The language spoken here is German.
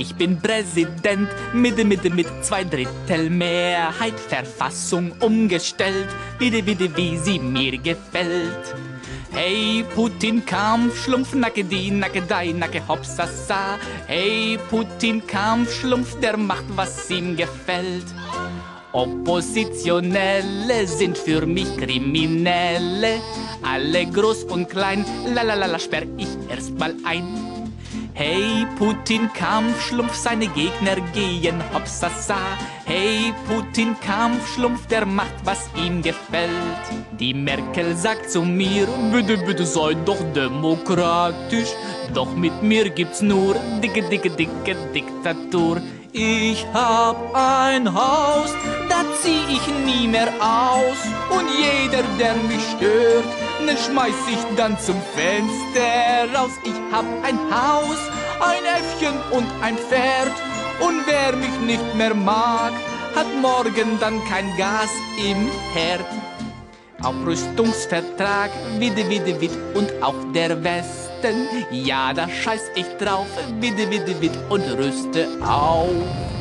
Ich bin Präsident mit 2/3 Mehrheit, Verfassung umgestellt, wie sie mir gefällt. Hey Putin, Kampfschlumpf, nacke die, nacke dei, nacke hopsasa. Hey Putin, Kampfschlumpf, der macht, was ihm gefällt. Oppositionelle sind für mich Kriminelle, alle groß und klein, lalalala, sperr ich erstmal ein. Hey Putin, Kampfschlumpf, seine Gegner gehen hopsasa. Hey Putin, Kampfschlumpf, der macht, was ihm gefällt. Die Merkel sagt zu mir, bitte sei doch demokratisch. Doch mit mir gibt's nur dicke Diktatur. Ich hab ein Haus, da zieh ich nie mehr aus. Und jeder, der mich stört, den schmeiß ich dann zum Fenster raus. Ich hab ein Haus, ein Äffchen und ein Pferd. Und wer mich nicht mehr mag, hat morgen dann kein Gas im Herd. Aufrüstungsvertrag, widd und auch der Westen. Ja, da scheiß ich drauf, widd und rüste auf.